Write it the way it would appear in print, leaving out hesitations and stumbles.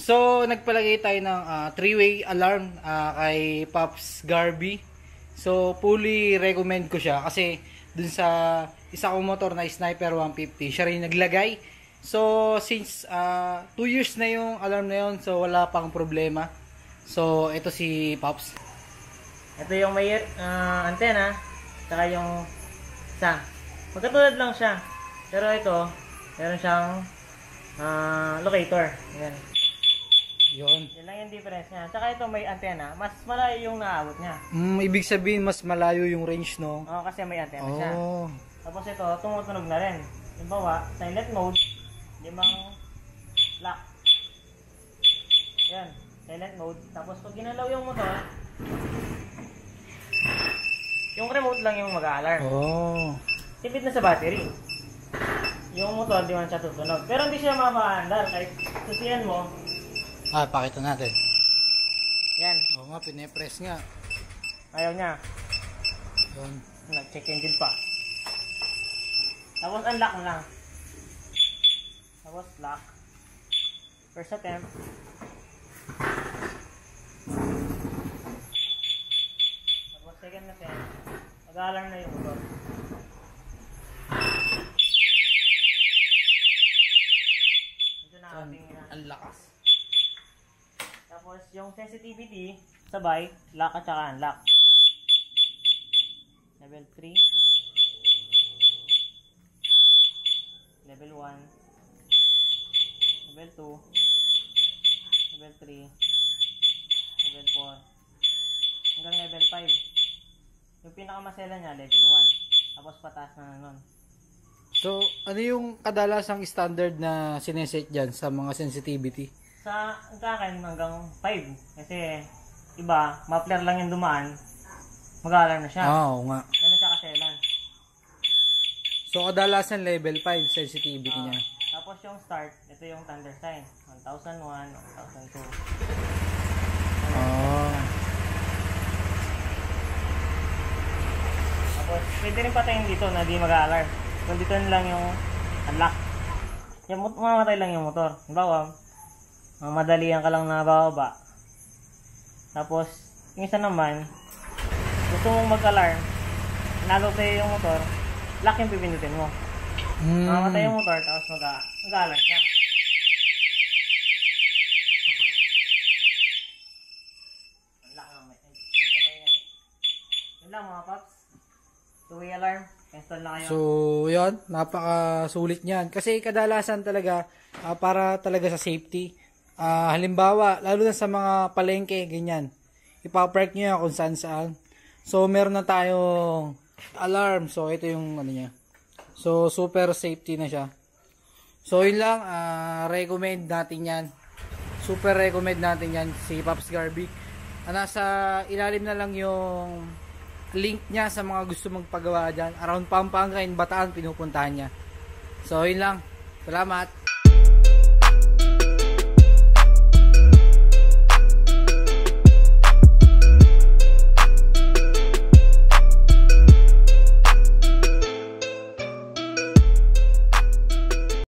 So, nagpalagay tayo ng three-way alarm kay Pops Garby. So, fully recommend ko siya kasi dun sa isa kong motor na Sniper 150, siya rin naglagay. So, since 2 years na yung alarm na yun, so wala pang problema. So, ito si Pops. Ito yung may antena, saka yung isa. Magkatulad lang siya. Pero ito, meron siyang locator. Yan. Yun. Yan lang yung difference niya. Saka ito may antena, mas malayo yung naabot niya. Ibig sabihin, mas malayo yung range, no? Oo, kasi may antena siya. Oh. Tapos ito, tumutunog na rin. Halimbawa, silent mode, limang lock. Yan, silent mode. Tapos pag ginalaw yung motor, yung remote lang yung mag-alarm. Oh. Tipid na sa battery. Yung motor, di man siya tutunog. Pero hindi siya mapaandar. Kahit susiyan mo. Pakita natin. Yan. Oo nga, pine-press nga. Ayaw niya. Yun. Nag-check engine pa. Tapos unlock mo lang. Tapos lock. First attempt. Tapos second attempt. Mag-alarm na yung motor. Ito na ating Ang lakas. Tapos yung sensitivity, sabay, lock at saka unlock. Level 3. Level 1. Level 2. Level 3. Level 4. Hanggang level 5. Yung pinakamasela niya, level 1. Tapos pataas na nun. So, ano yung kadalasang standard na sineset dyan sa mga sensitivity? Sa akin hanggang 5. Kasi iba, muffler lang yung dumaan, mag-alarm na siya. Oo nga. Ganun siya kaselan. So, kadalasan level 5 sensitivity niya. Tapos yung start, ito yung thunder sign. 1001, 1002. Tapos, pwede rin patayin dito na di mag-alarm. Kung dito lang yung unlock. Yung mamatay lang yung motor. Halimbawa, madalian ka lang na bababa. Tapos, yung isa naman, gusto mong mag-alarm, nalo sa'yo yung motor, lock yung pipinutin mo. Mamatay yung motor, tapos mag-alarm siya. Unlock lang. Yun lang mga paps. Two-way alarm. Install na kayo. So, yun. Napakasulit niyan. Kasi kadalasan talaga, para talaga sa safety. Halimbawa, lalo na sa mga palengke, ganyan. Ipapark nyo yan kung saan saan. So, meron na tayong alarm. So, ito yung ano niya. So, super safety na siya. So, yun lang. Recommend natin yan. Super recommend natin yan. Si Pops Garby. Nasa ilalim na lang yung link niya sa mga gusto magpagawa dyan. Around Pampanga in Bataan, pinupuntahan niya. So, yun lang. Salamat.